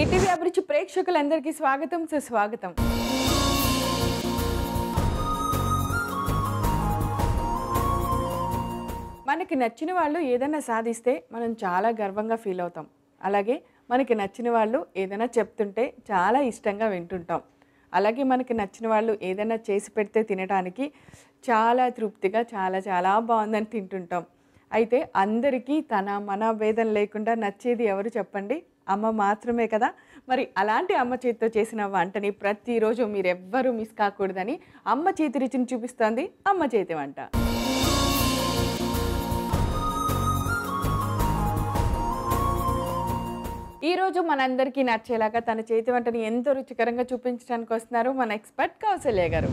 ETV అభిరుచి ప్రేక్షకులందరికీ స్వాగతం సుస్వాగతం. మనకి నచ్చిన వాళ్ళు ఏదైనా సాధిస్తే మనం చాలా గర్వంగా ఫీల్ అవుతాం. అలాగే మనకి నచ్చిన వాళ్ళు ఏదైనా చెప్తుంటే చాలా ఇష్టంగా వింటుంటాం. అలాగే మనకి నచ్చిన వాళ్ళు ఏదైనా చేసి పెడితే తినడానికి చాలా తృప్తిగా చాలా బాగుందని తింటుంటాం. అయితే అందరికీ తన మన భేదం లేకుండా నచ్చేది ఎవరు చెప్పండి? అమ్మ మాత్రమే కదా. మరి అలాంటి అమ్మ చేతితో చేసిన వంటని ప్రతిరోజు మీరెవ్వరూ మిస్ కాకూడదని అమ్మ చేతి రుచిని చూపిస్తోంది అమ్మ చేతి వంట. ఈరోజు మనందరికీ నచ్చేలాగా తన చేతి వంటని ఎంతో రుచికరంగా చూపించడానికి వస్తున్నారు మన ఎక్స్పర్ట్ కౌసల్య గారు.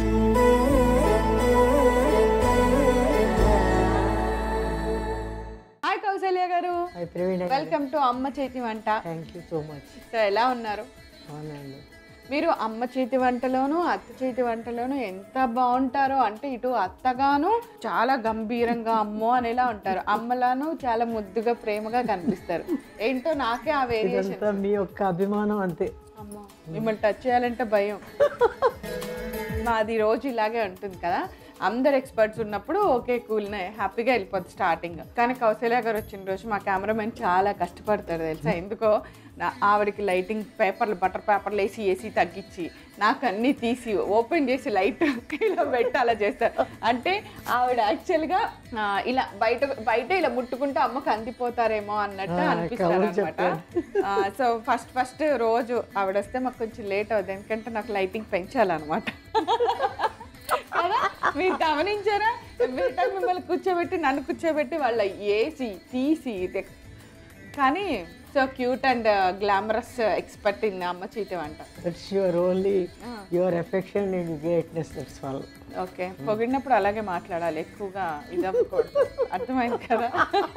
హాయ్ కౌసల్య గారు, వెల్కమ్ టు అమ్మ చేతి వంట. Thank you so much. So ఎలా ఉన్నారు? అవునండి. మీరు అమ్మ చేతి వంటలోను అత్త చేతి వంటలోను ఎంత బాగుంటారో అంటే ఇటు అత్తగాను చాలా గంభీరంగా అమ్మో అనేలా ఉంటారు, అమ్మలాను చాలా ముద్దుగా ప్రేమగా కనిపిస్తారు. ఏంటో నాకే ఆ వేరియేషన్. మీ యొక్క అభిమానం అంతే. అమ్మో మిమ్మల్ని టచ్ చేయాలంటే భయం. మాది రోజు ఇలాగే ఉంటుంది కదా, అందరు ఎక్స్పర్ట్స్ ఉన్నప్పుడు ఓకే కూల్నే హ్యాపీగా వెళ్ళిపోతుంది స్టార్టింగ్. కానీ కౌసల్య గారు వచ్చిన రోజు మా కెమెరామెన్ చాలా కష్టపడతాడు తెలుసా. ఎందుకో ఆవిడకి లైటింగ్ పేపర్లు బటర్ పేపర్లు వేసి తగ్గించి నాకు అన్నీ తీసి ఓపెన్ చేసి లైట్ ఇలా పెట్టి అలా చేస్తారు. అంటే ఆవిడ యాక్చువల్గా ఇలా బయట ఇలా ముట్టుకుంటే అమ్మకు అందిపోతారేమో అన్నట్టు అనిపిస్తారు అనమాట. సో ఫస్ట్ రోజు ఆవిడ వస్తే మాకు కొంచెం లేట్ అవుతుంది, ఎందుకంటే నాకు లైటింగ్ పెంచాలన్నమాట. మీరు గమనించారా? మిమ్మల్ని కూర్చోబెట్టి నన్ను కూర్చోబెట్టి వాళ్ళ ఏసి తీసి కానీ so cute and glamorous expert in అమ్మ చేతి వంట. That's your only your affection and greatness. That's all. Okay, పొగిడినప్పుడు అలాగే మాట్లాడాలి, ఎక్కువగా ఇదవ్వకూడదు. అర్థమైంది కదా.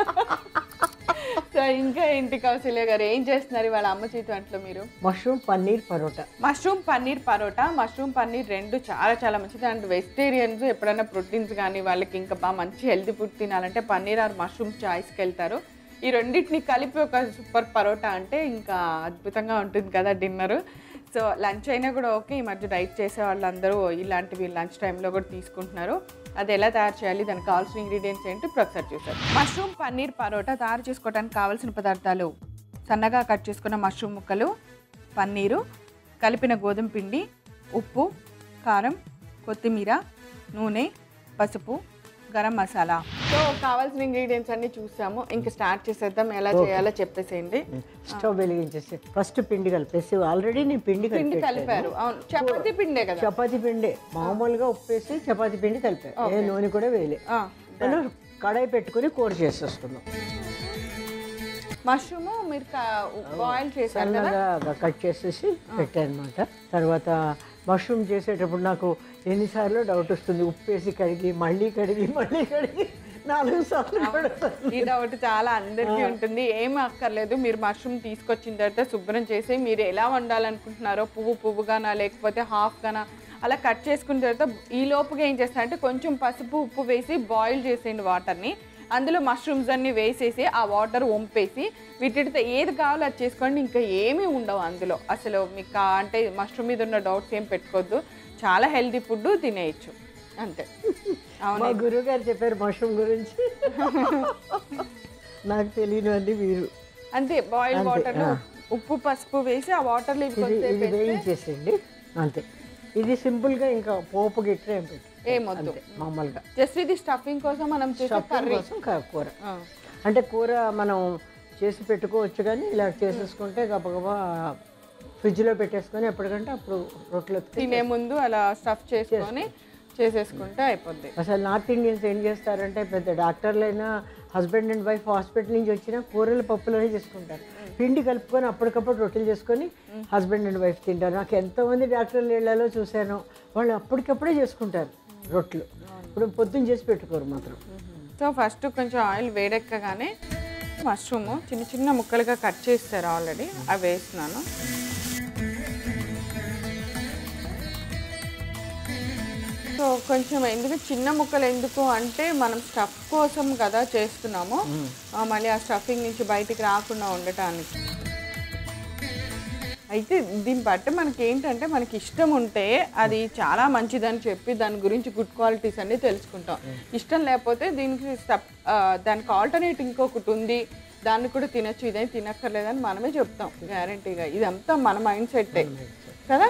సో ఇంకా ఏంటి కౌసల్య గారు, ఏం చేస్తున్నారు ఇవాళ అమ్మ చేతి వంటలో మీరు? Mushroom paneer paratha. Mushroom paneer paratha, mushroom paneer రెండు చాలా మంచిది. అండ్ వెజిటేరియన్స్ ఎప్పుడైనా ప్రోటీన్స్ కానీ వాళ్ళకి ఇంకా బాగా మంచి హెల్తీ ఫుడ్ తినాలంటే పన్నీర్ ఆర్ మష్రూమ్ చాయిస్కి వెళ్తారు. ఈ రెండింటిని కలిపి ఒక సూపర్ పరోటా అంటే ఇంకా అద్భుతంగా ఉంటుంది కదా డిన్నర్. సో లంచ్ అయినా కూడా ఓకే. ఈ మధ్య డైట్ చేసే వాళ్ళందరూ ఇలాంటివి లంచ్ టైంలో కూడా తీసుకుంటున్నారు. అది ఎలా తయారు చేయాలి, దానికి కావాల్సిన ఇంగ్రీడియంట్స్ ఏంటి ఇప్పుడు ఒకసారి చూసారు. మష్రూమ్ పన్నీర్ పరోటా తయారు చేసుకోవడానికి కావాల్సిన పదార్థాలు: సన్నగా కట్ చేసుకున్న మష్రూమ్ ముక్కలు, పన్నీరు, కలిపిన గోధుమ పిండి, ఉప్పు, కారం, కొత్తిమీర, నూనె, పసుపు, గరం మసాలా. సో కావాల్సిన ఇంగ్రీడియంట్స్ అన్ని చూసాము, ఇంకా స్టార్ట్ చేసేద్దాం. ఎలా చేయాలో చెప్పేసేయండి. స్టవ్ వెలిగించేసి ఫస్ట్ పిండి కలిపేసి, ఆల్రెడీ నేను పిండి కలిపారు. అవును, చపాతీ పిండే కదా. చపాతీ పిండే మామూలుగా ఉప్పేసి చపాతీ పిండి కలిపారు. ఏ నూనె కూడా వేయలే. కడాయి పెట్టుకుని కూర చేసేసుకున్నాం. మష్రూమ్ మీరు బాయిల్ చేశారు కదా, కట్ చేసేసి పెట్టాను అనమాట. తర్వాత మష్రూమ్ చేసేటప్పుడు నాకు ఎన్నిసార్లు డౌట్ వస్తుంది, ఉప్పేసి కడిగి మళ్ళీ 4 సార్లు. ఈ డౌట్ చాలా అందరికీ ఉంటుంది. ఏం అక్కర్లేదు, మీరు మష్రూమ్ తీసుకొచ్చిన తర్వాత శుభ్రం చేసి మీరు ఎలా వండాలనుకుంటున్నారో పువ్వుగానా లేకపోతే హాఫ్గానా అలా కట్ చేసుకున్న తర్వాత ఈ లోపుగా ఏం చేస్తారంటే కొంచెం పసుపు ఉప్పు వేసి బాయిల్ చేసేయండి వాటర్ని. అందులో మష్రూమ్స్ అన్నీ వేసేసి ఆ వాటర్ వంపేసి వీటితో ఏది కావాలో అది చేసుకోండి. ఇంకా ఏమీ ఉండవు అందులో అసలు. మీకు అంటే మష్రూమ్ మీద ఉన్న డౌట్స్ ఏం పెట్టుకోవద్దు, చాలా హెల్తీ ఫుడ్ తినేయచ్చు అంతే. అవును, గురువు గారు చెప్పారు మష్రూమ్ గురించి. నాకు తెలియనివన్నీ మీరు అంతే. బాయిల్ వాటర్లో ఉప్పు పసుపు వేసి ఆ వాటర్లో వేయించేసేయండి అంతే. ఇది సింపుల్గా, ఇంకా పోపు గిట్ట ఏమొద్దు మామూలుగా. జస్ట్ ఇది స్టఫింగ్ కోసం మనం కూర. అంటే కూర మనం చేసి పెట్టుకోవచ్చు, కానీ ఇలా చేసేసుకుంటే గబగబా ఫ్రిడ్జ్లో పెట్టేసుకొని ఎప్పటికంటే అప్పుడు రొట్టెలు తినే ముందు అలా స్టఫ్ చేసుకొని చేసేసుకుంటే అయిపోద్ది. అసలు నార్త్ ఇండియన్స్ ఏం చేస్తారంటే పెద్ద డాక్టర్లైనా హస్బెండ్ అండ్ వైఫ్ హాస్పిటల్ నుంచి వచ్చినా కూరలు పప్పులోనే చేసుకుంటారు. పిండి కలుపుకొని అప్పటికప్పుడు రొట్టెలు చేసుకొని హస్బెండ్ అండ్ వైఫ్ తింటారు. నాకు ఎంతోమంది డాక్టర్ల ఇళ్లలో చూశాను, వాళ్ళు అప్పటికప్పుడే చేసుకుంటారు రొట్టెలు. ఇప్పుడు పొద్దున్న చేసి పెట్టుకోరు మాత్రం. సో ఫస్ట్ కొంచెం ఆయిల్ వేడెక్కగానే మష్రూమ్ చిన్న ముక్కలుగా కట్ చేస్తారు ఆల్రెడీ, అవి వేస్తున్నాను. సో కొంచెం ఎందుకు చిన్న ముక్కలు ఎందుకు అంటే మనం స్టఫ్ కోసం కదా చేస్తున్నాము, మళ్ళీ ఆ స్టఫింగ్ నుంచి బయటికి రాకుండా ఉండటానికి. అయితే దీన్ని బట్టి మనకి ఏంటంటే మనకి ఇష్టం ఉంటే అది చాలా మంచిదని చెప్పి దాని గురించి గుడ్ క్వాలిటీస్ అన్ని తెలుసుకుంటాం. ఇష్టం లేకపోతే దానికి ఆల్టర్నేట్ ఇంకొకటి ఉంది, దాన్ని కూడా తినచ్చు, ఇదే తినక్కర్లేదని మనమే చెప్తాం గ్యారంటీగా. ఇదంతా మన మైండ్ సెట్టే కదా.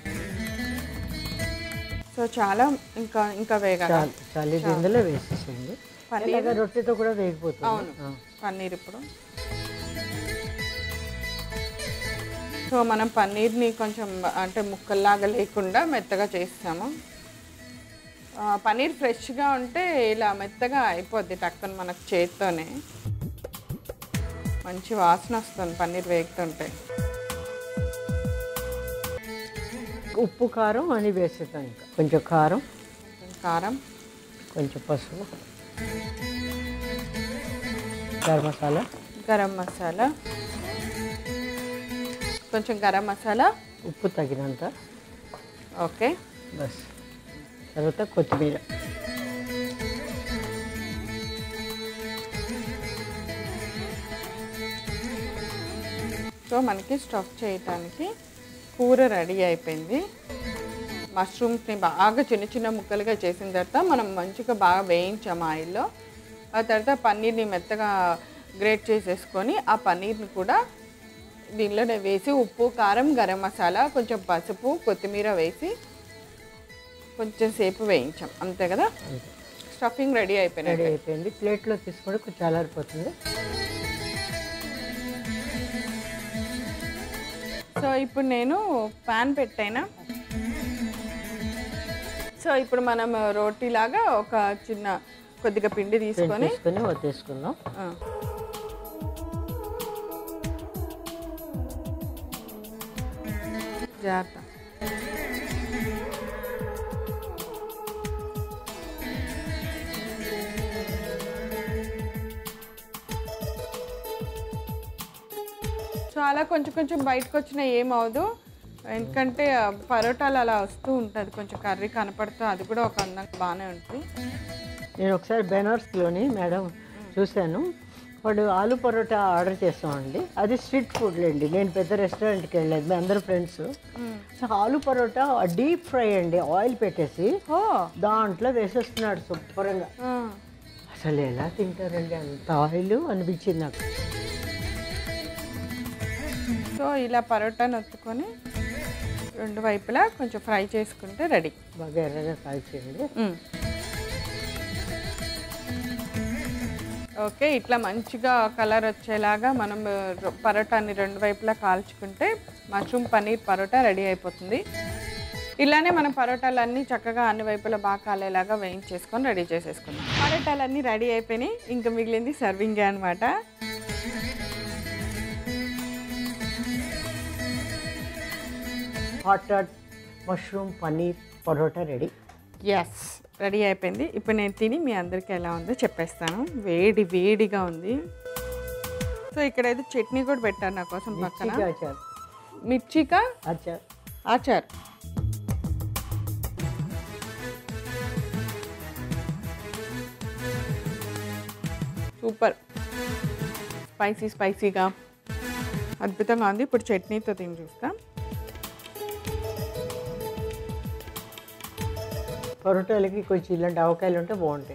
సో చాలా ఇంకా వేగాలి. చాలా ఇందులో వేసేసేయండి. పన్నీర్ రొట్టెతో కూడా వేగిపోతుంది. అవును, పన్నీర్ ఇప్పుడు. సో మనం పన్నీర్ని కొంచెం అంటే ముక్కల్లాగా లేకుండా మెత్తగా చేస్తాము. పన్నీర్ ఫ్రెష్గా ఉంటే ఇలా మెత్తగా అయిపోద్ది టక్కన మనకు చేత్తోనే. మంచి వాసన వస్తుంది పన్నీర్ వేగుతుంటే. ఉప్పు కారం అని వేసేస్తాం. ఇంకా కొంచెం కారం, కొంచెం పసుపు, గరం మసాలా, కొంచెం గరం మసాలా, ఉప్పు తగినంత. ఓకే, బస్. తర్వాత కొత్తిమీర. సో మనకి స్టఫ్ చేయటానికి కూర రెడీ అయిపోయింది. మష్రూమ్స్ని బాగా చిన్న చిన్న ముక్కలుగా చేసిన తర్వాత మనం మంచిగా బాగా వేయించాము ఆయిల్లో. ఆ తర్వాత పన్నీర్ని మెత్తగా గ్రేట్ చేసేసుకొని ఆ పన్నీర్ని కూడా దీనిలోనే వేసి ఉప్పు, కారం, గరం మసాలా, కొంచెం పసుపు, కొత్తిమీర వేసి కొంచెం సేపు వేయించాం. అంతే కదా, స్టఫింగ్ రెడీ అయిపోయింది. ప్లేట్లో తీసుకొని కొంచెం చల్లారిపోతుంది. సో ఇప్పుడు నేను ప్యాన్ పెట్టాను. సో ఇప్పుడు మనం రోటీలాగా ఒక చిన్న కొద్దిగా పిండి తీసుకొని వదిలేసుకుందాం. జాగ్రత్త. సో అలా కొంచెం కొంచెం బయటకు వచ్చినా ఏమవుదు, ఎందుకంటే పరోటాలు అలా వస్తూ ఉంటుంది, కొంచెం కర్రీ కనపడుతూ అది కూడా ఒక అందంగా బాగానే ఉంటుంది. నేను ఒకసారి బెనారస్లోని మేడం చూశాను, వాడు ఆలు పరోటా ఆర్డర్ చేస్తామండి. అది స్ట్రీట్ ఫుడ్ లేండి, నేను పెద్ద రెస్టారెంట్కి వెళ్ళలేదు, మేము అందరూ friends. So aloo paratha deep fry అండి, ఆయిల్ పెట్టేసి దాంట్లో వేసేస్తున్నాడు శుభ్రంగా. అసలు ఎలా తింటారండి అంత ఆయిల్ అనిపించింది నాకు. సో ఇలా పరోటాను ఒత్తుకొని రెండు వైపులా కొంచెం ఫ్రై చేసుకుంటే రెడీ. బాగా ఎర్రగా ఫ్రై చేయండి. ఓకే, ఇట్లా మంచిగా కలర్ వచ్చేలాగా మనం పరోటాని రెండు వైపులా కాల్చుకుంటే మష్రూమ్ పన్నీర్ పరోటా రెడీ అయిపోతుంది. ఇలానే మనం పరోటాలన్నీ చక్కగా అన్ని వైపులా బాగా కాలేలాగా వేయించేసుకొని రెడీ చేసేసుకుందాం. పరోటాలన్నీ రెడీ అయిపోయినాయి, ఇంకా మిగిలింది సర్వింగే అనమాట. Hot mushroom paneer paratha ready. Yes, ready అయిపోయింది. ఇప్పుడు నేను తిని మీ అందరికీ ఎలా ఉందో చెప్పేస్తాను. వేడిగా ఉంది. సో ఇక్కడైతే చట్నీ కూడా పెట్టారు నా కోసం పక్కన. మిర్చికా ఆచార్. సూపర్, స్పైసీగా అద్భుతంగా ఉంది. ఇప్పుడు చట్నీతో తిని చూస్తాం. పరోటాలకి కొంచెం ఇలాంటి ఆవకాయలు ఉంటే బాగుంటాయి.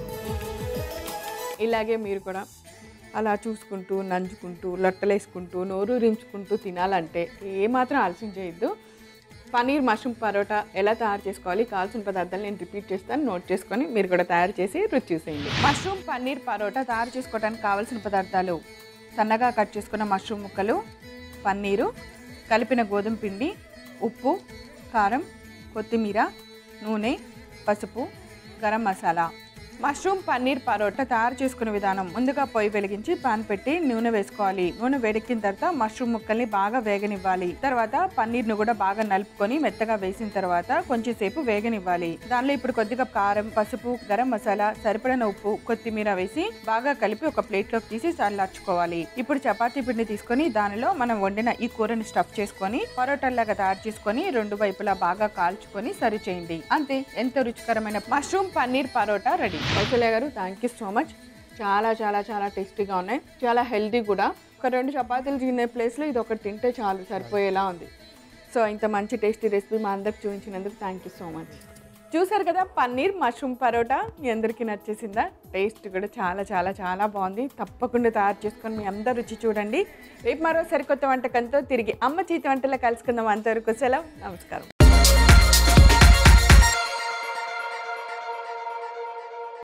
ఇలాగే మీరు కూడా అలా చూసుకుంటూ నంచుకుంటూ లొట్టలేసుకుంటూ నోరూరించుకుంటూ తినాలంటే ఏమాత్రం ఆలస్యం చేయొద్దు. పన్నీర్ మష్రూమ్ పరోటా ఎలా తయారు చేసుకోవాలి, కావాల్సిన పదార్థాలు నేను రిపీట్ చేస్తాను, నోట్ చేసుకొని మీరు కూడా తయారు చేసి రుచి చూసేయండి. మష్రూమ్ పన్నీర్ పరోటా తయారు చేసుకోవడానికి కావాల్సిన పదార్థాలు: సన్నగా కట్ చేసుకున్న మష్రూమ్ ముక్కలు, పన్నీరు, కలిపిన గోధుమ పిండి, ఉప్పు, కారం, కొత్తిమీర, నూనె, పసుపు, గరం మసాలా. మష్రూమ్ పన్నీర్ పరోటా తయారు చేసుకునే విధానం: ముందుగా పొయ్యి వెలిగించి పాన్ పెట్టి నూనె వేసుకోవాలి. నూనె వేడెక్కిన తర్వాత మష్రూమ్ ముక్కల్ని బాగా వేగనివ్వాలి. తర్వాత పన్నీర్ను కూడా బాగా నలుపుకొని మెత్తగా వేసిన తర్వాత కొంచెం సేపు వేగనివ్వాలి. దానిలో ఇప్పుడు కొద్దిగా కారం, పసుపు, గరం మసాలా, సరిపడిన ఉప్పు, కొత్తిమీర వేసి బాగా కలిపి ఒక ప్లేట్లోకి తీసి చల్లార్చుకోవాలి. ఇప్పుడు చపాతీ పిండి తీసుకొని దానిలో మనం వండిన ఈ కూరని స్టఫ్ చేసుకొని పరోటాలాగా తయారు చేసుకొని రెండు వైపులా బాగా కాల్చుకొని సర్వ్ చేయండి. అంతే, ఎంతో రుచికరమైన mushroom paneer paratha ready. Kausalya garu, thank you so much. చాలా చాలా చాలా టేస్టీగా ఉన్నాయి, చాలా హెల్తీ కూడా. ఒక 2 చపాతీలు తినే ప్లేస్లో ఇది ఒకటి తింటే చాలు, సరిపోయేలా ఉంది. సో ఇంత మంచి టేస్టీ రెసిపీ మా అందరికి చూపించినందుకు థ్యాంక్ యూ సో మచ్. చూసారు కదా పన్నీర్ మష్రూమ్ పరోటా, మీ అందరికీ నచ్చేసిందా? టేస్ట్ కూడా చాలా చాలా చాలా బాగుంది. తప్పకుండా తయారు చేసుకొని మీ అందరు రుచి చూడండి. రేపు మరో సరికొత్త వంటకంతో తిరిగి అమ్మ చేతి వంటలో కలుసుకుందాం. అంతవరకు సెలవు, నమస్కారం.